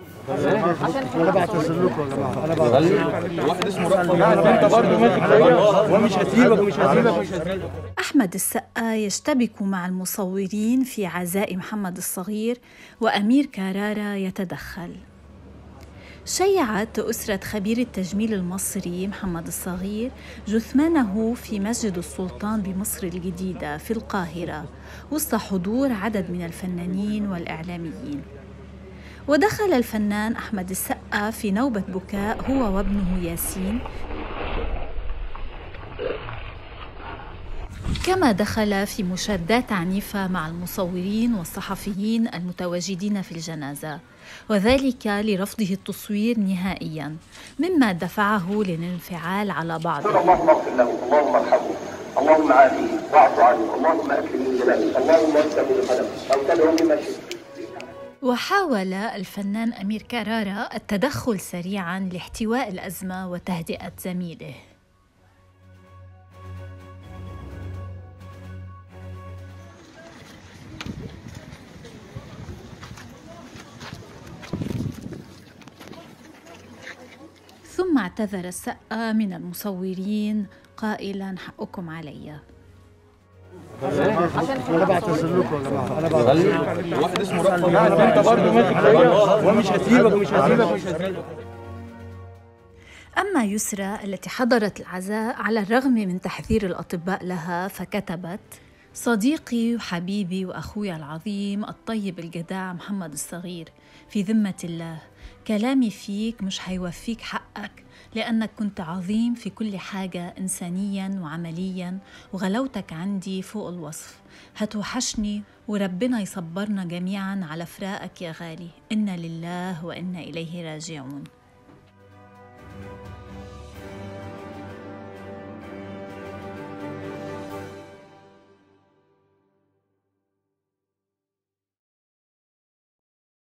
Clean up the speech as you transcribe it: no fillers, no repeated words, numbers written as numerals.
انا بعتذر لكم يا جماعه، انا بعتذر. واحد اسمه رأفت انت برضه ماسك فيا ومش هسيبك مش هسيبك مش هسيبك. أحمد السقا يشتبك مع المصورين في عزاء محمد الصغير، وأمير كرارة يتدخل. شيعت أسرة خبير التجميل المصري محمد الصغير جثمانه في مسجد السلطان بمصر الجديدة في القاهرة وسط حضور عدد من الفنانين والإعلاميين. ودخل الفنان أحمد السقا في نوبة بكاء هو وابنه ياسين، كما دخل في مشادات عنيفة مع المصورين والصحفيين المتواجدين في الجنازة، وذلك لرفضه التصوير نهائياً، مما دفعه للانفعال على بعضه. اللهم اغفر له، اللهم ارحمه، اللهم عافيه واعف عنه، اللهم اكرم من جلاله، اللهم اسلم بقدمه او تدعو بما شئت. وحاول الفنان أمير كرارة التدخل سريعاً لاحتواء الأزمة وتهدئة زميله. ثم اعتذر السقا من المصورين قائلاً: حقكم علي. انا بعتذر لكم يا جماعه، انا بعتذر. واحد اسمه رأفت انت برضه ماسك فيا ومش هسيبك مش هسيبك مش هسيبك. أما يسرى التي حضرت العزاء على الرغم من تحذير الأطباء لها فكتبت: صديقي وحبيبي وأخوي العظيم الطيب الجدع محمد الصغير، في ذمة الله كلامي فيك مش هيوفيك حقك، لأنك كنت عظيم في كل حاجة إنسانياً وعملياً، وغلاوتك عندي فوق الوصف. هتوحشني وربنا يصبرنا جميعاً على فراقك يا غالي. إنا لله وإنا إليه راجعون.